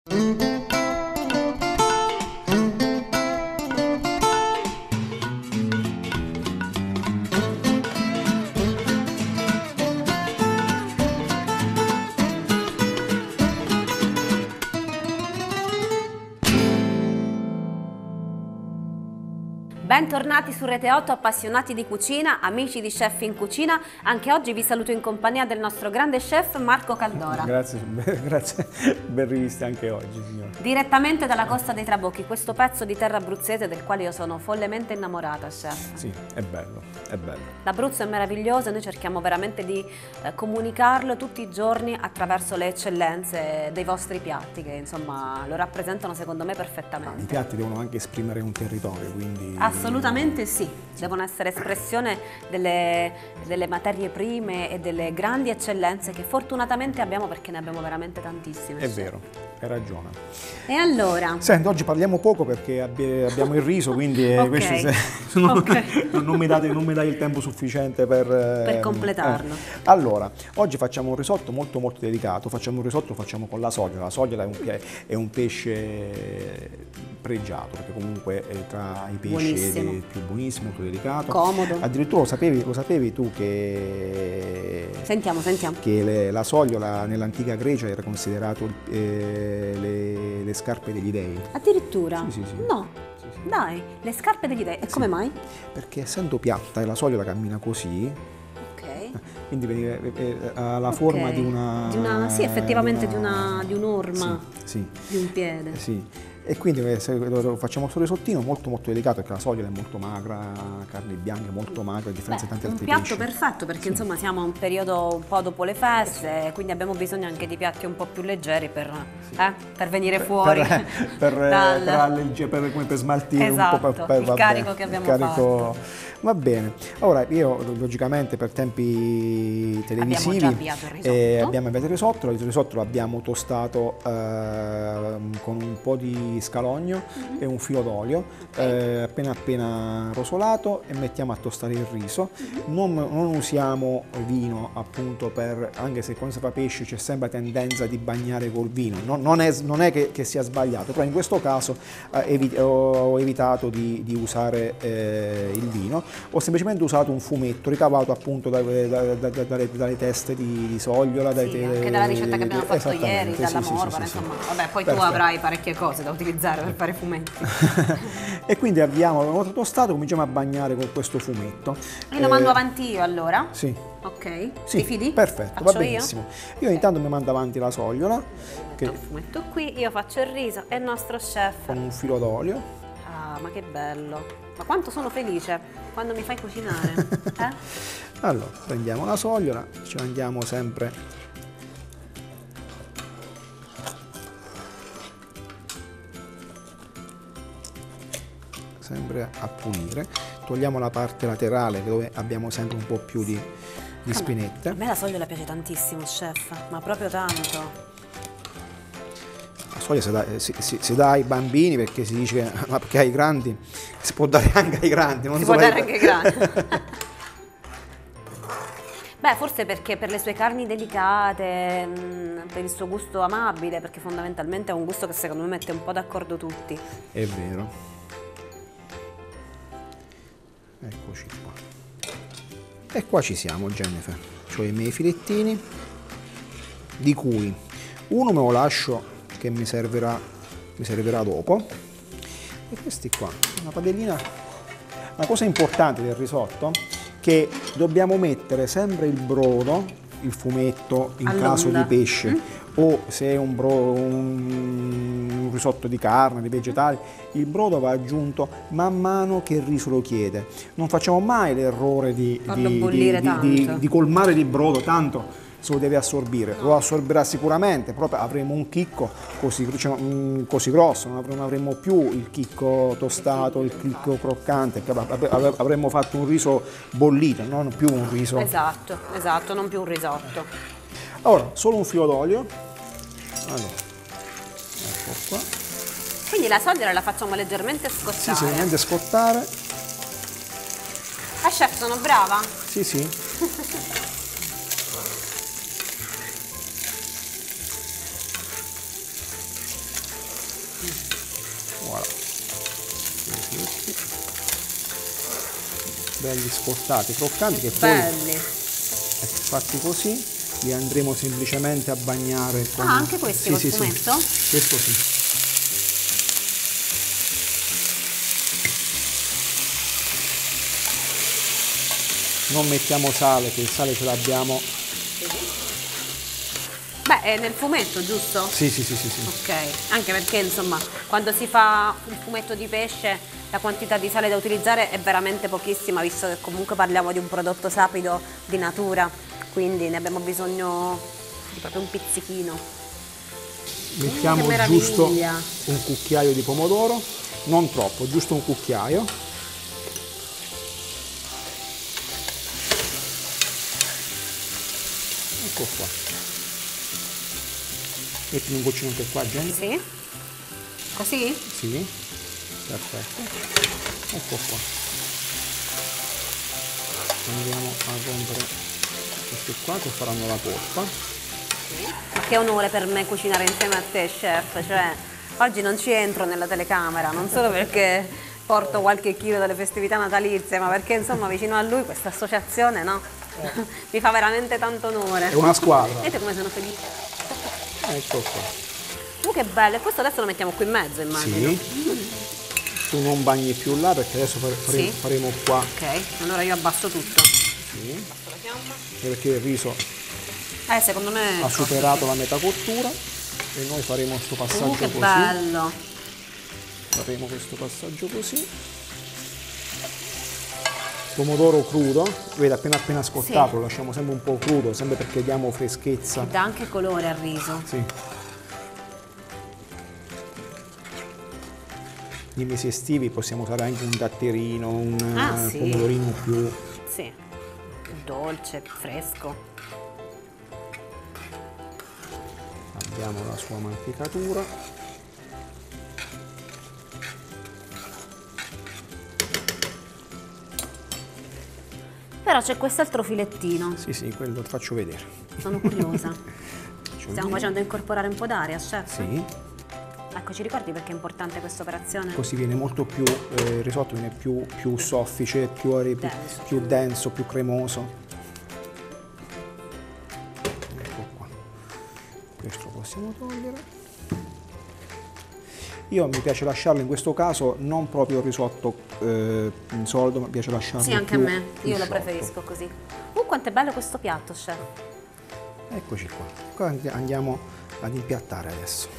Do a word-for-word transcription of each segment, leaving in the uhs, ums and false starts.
Bentornati su Rete otto, appassionati di cucina, amici di Chef in Cucina. Anche oggi vi saluto in compagnia del nostro grande chef Marco Caldora. Grazie, grazie, ben riviste anche oggi, signora. Direttamente dalla Costa dei Trabocchi, questo pezzo di terra abruzzese del quale io sono follemente innamorata, chef. Sì, è bello, è bello. L'Abruzzo è meraviglioso e noi cerchiamo veramente di eh, comunicarlo tutti i giorni attraverso le eccellenze dei vostri piatti, che insomma lo rappresentano secondo me perfettamente. I piatti devono anche esprimere un territorio, quindi... Assolutamente sì, devono essere espressione delle, delle materie prime e delle grandi eccellenze che fortunatamente abbiamo, perché ne abbiamo veramente tantissime. È vero, hai ragione. E allora? Senti, oggi parliamo poco perché abbiamo il riso, quindi okay. questi se, non, okay. non, mi date, non mi dai il tempo sufficiente per, per completarlo. Eh. Allora, oggi facciamo un risotto molto molto delicato, facciamo un risotto, lo facciamo con la soglia. La soglia è un, è un pesce pregiato, perché comunque è tra i pesci è più buonissimo, molto delicato. Comodo. Addirittura lo sapevi, lo sapevi tu che... Sentiamo, sentiamo. Che le, la sogliola nell'antica Grecia era considerato eh, le, le scarpe degli dei. Addirittura? Sì, sì, sì. No. Sì, sì. Dai, le scarpe degli dei. E sì. come mai? Perché essendo piatta e la sogliola cammina così, ok, quindi ha la okay. forma di una... Di una sì, effettivamente di, una, di un'orma, sì, sì. di un piede. Sì. E quindi se lo facciamo sul risottino molto molto delicato, perché la sogliola è molto magra, carne bianca molto magra, a differenza di tanti altri pesci. Un piatto perfetto, perché sì. insomma siamo a un periodo un po' dopo le feste, quindi abbiamo bisogno anche di piatti un po' più leggeri per, sì. eh, per venire fuori. Per, per, dal... per, allegge, per, per smaltire esatto, un po' per, per, il carico bene, che abbiamo carico... fatto. Va bene, ora io logicamente per tempi televisivi abbiamo già avviato il risotto, eh, abbiamo avviato il risotto, il risotto l'abbiamo tostato eh, con un po' di scalogno mm-hmm. e un filo d'olio, okay. eh, appena appena rosolato, e mettiamo a tostare il riso. Mm-hmm. non, non usiamo vino, appunto, per, anche se quando si fa pesce c'è sempre tendenza di bagnare col vino, non, non, è, non è che, che sia sbagliato, però in questo caso eh, evi ho evitato di, di usare eh, il vino. Ho semplicemente usato un fumetto ricavato appunto da, da, da, da, dalle, dalle teste di, di sogliola, sì, dai, anche dalla ricetta che abbiamo fatto ieri, dalla sì, morbara, sì, sì, insomma, sì. vabbè, poi Perfetto. Tu avrai parecchie cose da utilizzare per fare fumetti. E quindi abbiamo tostato, cominciamo a bagnare con questo fumetto. E lo eh, mando avanti io allora? Sì. Ok, sì, ti fidi? Perfetto, faccio va benissimo. Io, io okay. intanto mi mando avanti la sogliola. Che... Il fumetto qui, io faccio il riso e il nostro chef. Con un filo d'olio. Ah, ma che bello. Ma quanto sono felice quando mi fai cucinare. eh? Allora, prendiamo la sogliola, ci andiamo sempre sempre a pulire, togliamo la parte laterale dove abbiamo sempre un po' più di, di spinette. A me la sogliola piace tantissimo, chef, ma proprio tanto. La soglia si dà, si, si, si dà ai bambini, perché si dice che, ma perché ai grandi si può dare anche ai grandi, non si so può dare ai... anche ai grandi. Beh, forse perché per le sue carni delicate, mh, per il suo gusto amabile, perché fondamentalmente è un gusto che secondo me mette un po' d'accordo tutti. È vero. Eccoci qua. E qua ci siamo, Jennifer. Cioè i miei filettini, di cui uno me lo lascio che mi servirà, mi servirà dopo. E questi qua, una padellina. Una cosa importante del risotto, che dobbiamo mettere sempre il brodo, il fumetto in caso di pesce, mm? o se è un, bro, un, un risotto di carne, di vegetali, il brodo va aggiunto man mano che il riso lo chiede. Non facciamo mai l'errore di, di, di, di, di colmare di brodo, tanto se lo deve assorbire, lo assorbirà sicuramente, proprio avremo un chicco così, diciamo, così grosso, non avremo più il chicco tostato, il chicco croccante, avremmo fatto un riso bollito, non più un riso. Esatto, esatto, non più un risotto. Ora, solo un filo d'olio. Allora, ecco qua. Quindi la sogliola la facciamo leggermente scottare. Sì, sì, leggermente scottare. Ah, chef, sono brava? Sì, sì. Voilà. Belli scottati, croccanti, che belli. Poi fatti così li andremo semplicemente a bagnare con... Ah, anche questi col sì, fumetto? Sì. Questo sì. Non mettiamo sale, che il sale ce l'abbiamo. Beh, è nel fumetto, giusto? Sì, sì, sì, sì, sì. Ok, anche perché insomma quando si fa un fumetto di pesce la quantità di sale da utilizzare è veramente pochissima, visto che comunque parliamo di un prodotto sapido di natura, quindi ne abbiamo bisogno di proprio un pizzichino. Mettiamo mm, giusto un cucchiaio di pomodoro, non troppo, giusto un cucchiaio. Ecco qua. Mettimi un goccino anche qua, Jenny. Sì? Così? Sì, perfetto. Ecco qua. Andiamo a rompere questi qua che faranno la polpa. Ma che onore per me cucinare insieme a te, chef, cioè oggi non ci entro nella telecamera, non solo perché porto qualche chilo dalle festività natalizie, ma perché insomma vicino a lui questa associazione, no? Eh. Mi fa veramente tanto onore. È una squadra. Vedete come sono felice? Ecco qua. Uh, che bello, e questo adesso lo mettiamo qui in mezzo, immagino. Sì. Tu non bagni più là perché adesso fare, fare, Sì. faremo qua. Ok, allora io abbasso tutto. Sì. Perché il riso Eh, secondo me ha superato la metà cottura e noi faremo questo passaggio uh, che così. bello. Faremo questo passaggio così. Pomodoro crudo, vedi appena appena scottato, sì. Lo lasciamo sempre un po' crudo, sempre perché diamo freschezza. E dà anche colore al riso. Sì. Nei mesi estivi possiamo usare anche un datterino, un ah, sì. pomodorino più... Sì, dolce, fresco. Abbiamo la sua manticatura. Però c'è quest'altro filettino. Sì, sì, quello lo faccio vedere. Sono curiosa. Stiamo vedere. Facendo incorporare un po' d'aria, chef? Sì. Ecco, ci ricordi perché è importante questa operazione? Così viene molto più, eh, il risotto viene più, più soffice, più, più, denso. più denso, più cremoso. Ecco qua. Questo lo possiamo togliere. Io mi piace lasciarlo in questo caso non proprio il risotto eh, in solido, ma mi piace lasciarlo Sì, anche più, a me, io sciolto. Lo preferisco così. Uh, quanto è bello questo piatto, chef. Eccoci qua. Qua andiamo ad impiattare adesso.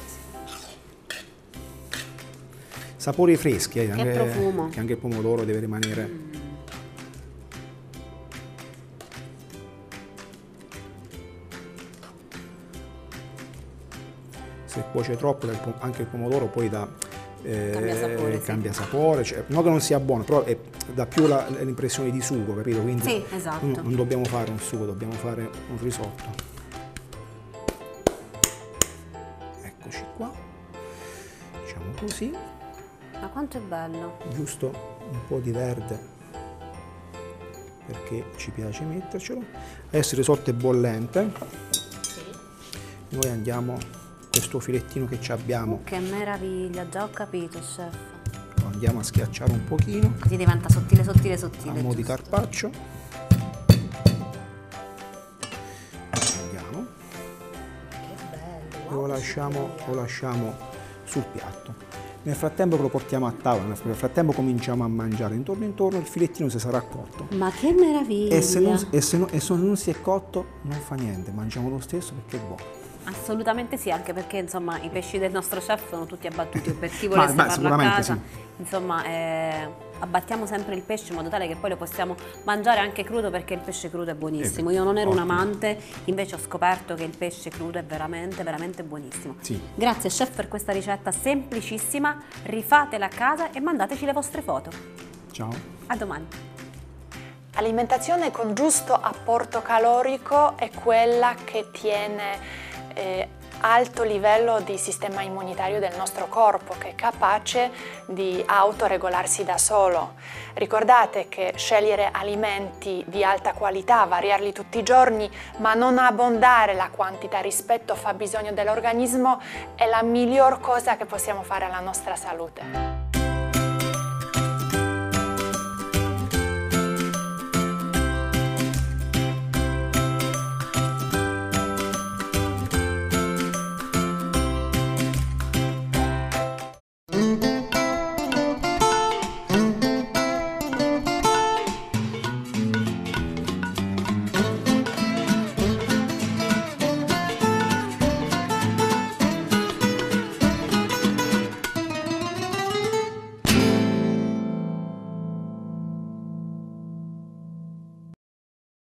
Sapori freschi, eh, che anche, profumo. Che anche il pomodoro deve rimanere... Mm. Se cuoce troppo anche il pomodoro poi dà... Eh, cambia sapore. Cambia sì. sapore, cioè, non che non sia buono, però è, dà più l'impressione di sugo, capito? Quindi sì, esatto. non, non dobbiamo fare un sugo, dobbiamo fare un risotto. Eccoci qua. Facciamo così. Ma quanto è bello! Giusto un po' di verde perché ci piace mettercelo. Adesso il risotto è bollente. Sì. Noi andiamo, questo filettino che ci abbiamo. Oh, che meraviglia, già ho capito, chef. Lo andiamo a schiacciare un pochino. Così diventa sottile, sottile, sottile. A mo' di giusto. carpaccio. Andiamo. Che bello! E lo lasciamo, lo lasciamo sul piatto. Nel frattempo che lo portiamo a tavola, nel frattempo cominciamo a mangiare intorno intorno, il filettino si sarà cotto. Ma che meraviglia! E se non, e se non, e se non si è cotto, non fa niente, mangiamo lo stesso perché è buono. Assolutamente sì, anche perché insomma i pesci del nostro chef sono tutti abbattuti, per chi Ma, volesse beh, farlo a casa, sì. insomma eh, abbattiamo sempre il pesce in modo tale che poi lo possiamo mangiare anche crudo, perché il pesce crudo è buonissimo. Io non ero un amante, invece ho scoperto che il pesce crudo è veramente, veramente buonissimo. Sì. Grazie chef per questa ricetta semplicissima, rifatela a casa e mandateci le vostre foto. Ciao. A domani. Alimentazione con giusto apporto calorico è quella che tiene eh, alto livello di sistema immunitario del nostro corpo, che è capace di autoregolarsi da solo. Ricordate che scegliere alimenti di alta qualità, variarli tutti i giorni, ma non abbondare la quantità rispetto al fabbisogno dell'organismo è la miglior cosa che possiamo fare alla nostra salute.